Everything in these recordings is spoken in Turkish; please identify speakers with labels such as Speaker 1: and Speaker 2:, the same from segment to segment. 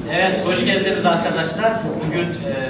Speaker 1: Evet, hoş geldiniz arkadaşlar. Bugün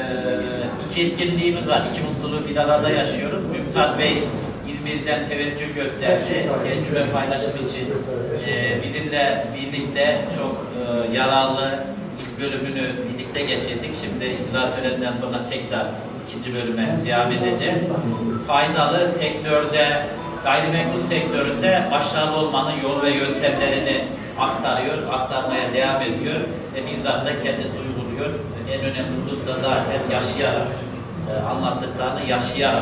Speaker 1: iki etkinliğimiz var. İki mutluluğu bir arada yaşıyoruz. Mümtaz Bey İzmir'den teveccüh gösterdi. Tecrübe paylaşımı için bizimle birlikte çok yararlı ilk bölümünü birlikte geçirdik. Şimdi imza töreninden sonra tekrar ikinci bölüme devam edeceğiz. Faydalı sektörde, gayrimenkul sektöründe başarılı olmanın yol ve yöntemlerini aktarmaya devam ediyor ve bizzat da kendisi uyguluyor. En önemli husus da zaten yaşayarak, anlattıklarını yaşayarak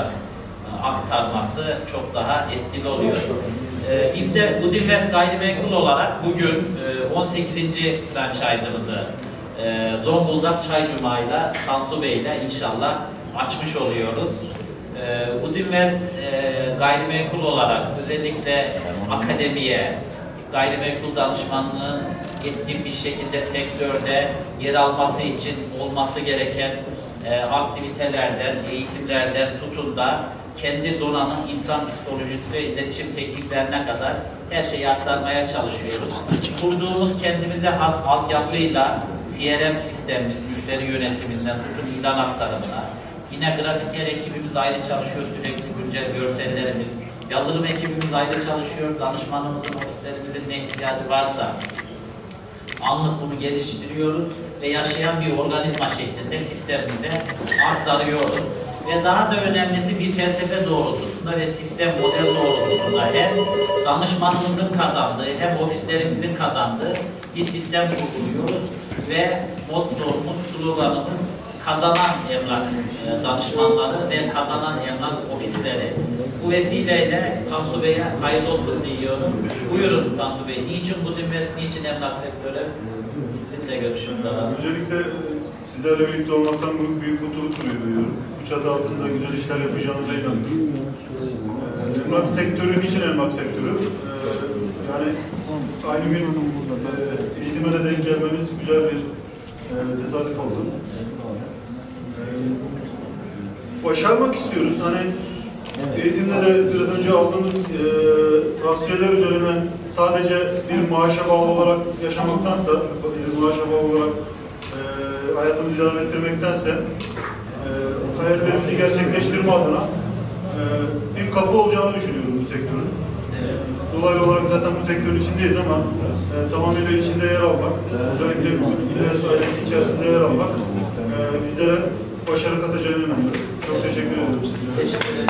Speaker 1: aktarması çok daha etkili oluyor. Biz de Udinvest Gayrimenkul olarak bugün 18. franchise'ımızı Zonguldak Çay Cuma ile Tansu Bey ile inşallah açmış oluyoruz. Udinvest Gayrimenkul olarak özellikle akademiye, gayrimenkul danışmanlığın etkin bir şekilde sektörde yer alması için olması gereken aktivitelerden, eğitimlerden tutun da kendi donanım, insan psikolojisi ve iletişim tekniklerine kadar her şeyi aktarmaya çalışıyoruz. Kurduğumuz kendimize has altyapıyla CRM sistemimiz, müşteri yönetiminden tutun ilan aktarımına, yine grafiker ekibimiz ayrı çalışıyor, sürekli güncel görsellerimiz, yazılım ekibimiz ayrı çalışıyor, danışmanımızın, ofislerimizin ne ihtiyacı varsa anlık bunu geliştiriyoruz ve yaşayan bir organizma şeklinde sistemimize aktarıyoruz. Ve daha da önemlisi bir felsefe doğrultusunda ve sistem model doğrultusunda hem danışmanımızın kazandığı hem ofislerimizin kazandığı bir sistem uyguluyoruz ve mottomuz, sloganımız kazanan emlak danışmanları ve kazanan emlak ofisleri. Bu vesileyle Tansu Bey'e hayırlı olsun diyorum. Buyurun Tansu Bey, niçin Udinvest, niçin emlak sektörü? Sizinle görüşümüz alalım.
Speaker 2: Öncelikle sizlerle birlikte olmaktan büyük mutluluk duyuyorum. Bu çatı altında güzel işler yapacağımıza inanıyorum. Emlak sektörü, niçin emlak sektörü? Yani aynı gün eğitime de denk gelmemiz güzel bir tesadüf oldu. Başarmak istiyoruz. Hani eğitimde de biraz önce aldığımız tavsiyeler üzerine sadece bir maaşa bağlı olarak yaşamaktansa, bir maaşa bağlı olarak hayatımızı devam ettirmektense hayallerimizi gerçekleştirme adına bir kapı olacağını düşünüyorum bu sektörün. Dolaylı olarak zaten bu sektörün içindeyiz ama tamamıyla içinde yer almak, özellikle Udinvest ailesi içerisinde yer almak bizlere başarı katacağını inanıyorum. Çok teşekkür ederim size.
Speaker 1: Teşekkür ederim.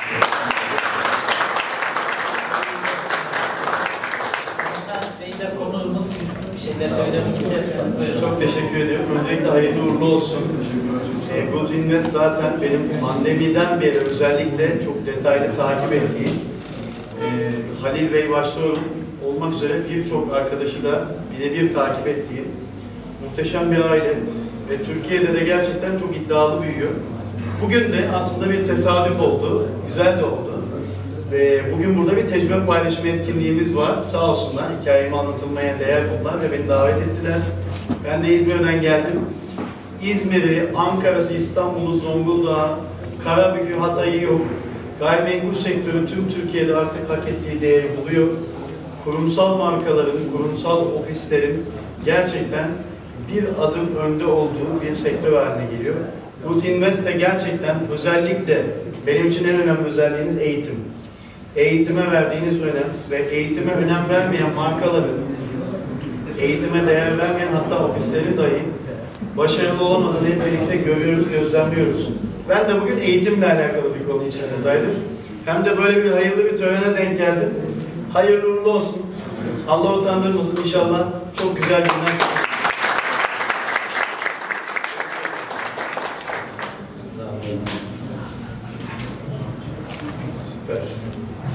Speaker 1: Bey'de konuğumuz bir şeyler söylemek isterseniz.
Speaker 3: Çok teşekkür ediyorum. Öncelikle hayırlı uğurlu olsun. Udinvest zaten benim pandemiden beri özellikle çok detaylı takip ettiğim Halil Bey başta olmak üzere birçok arkadaşı da birebir takip ettiğim muhteşem bir aile ve Türkiye'de de gerçekten çok iddialı büyüyor. Bugün de aslında bir tesadüf oldu, güzel de oldu. Ve bugün burada bir tecrübe paylaşımı etkinliğimiz var. Sağ olsunlar, hikayemi anlatılmaya değer buldular ve beni davet ettiler. Ben de İzmir'den geldim. İzmir'i, Ankara'sı, İstanbul'u, Zonguldak'ı, Karabük'ü, Hatay'ı yok. Gayrimenkul sektörü tüm Türkiye'de artık hak ettiği değeri buluyor. Kurumsal markaların, kurumsal ofislerin gerçekten bir adım önde olduğu bir sektör haline geliyor. Udinvest de gerçekten özellikle benim için en önemli özelliğiniz eğitim. Eğitime verdiğiniz önem ve eğitime önem vermeyen markaların, eğitime değer vermeyen hatta ofislerin dahi başarılı olamadığını hep birlikte görüyoruz, gözlemliyoruz. Ben de bugün eğitimle alakalı bir konu için buradaydım. Hem de böyle bir hayırlı bir törene denk geldim. Hayırlı uğurlu olsun. Allah utandırmasın inşallah. Çok güzel günler. Süper.